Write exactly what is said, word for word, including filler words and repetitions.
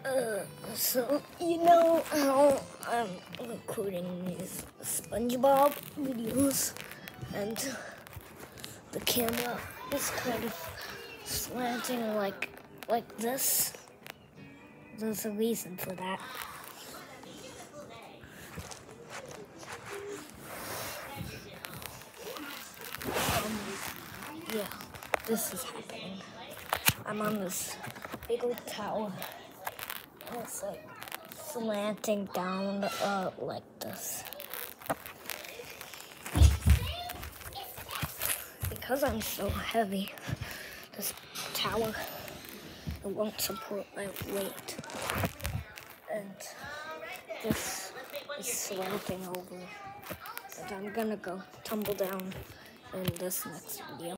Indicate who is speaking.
Speaker 1: Uh, so, you know how I'm recording these SpongeBob videos, and the camera is kind of slanting like, like this? There's a reason for that. Um, yeah, this is happening. I'm on this big old tower, and it's like slanting down uh, like this. Because I'm so heavy, this tower, it won't support my weight. And this is slanting over. And I'm gonna go tumble down in this next video.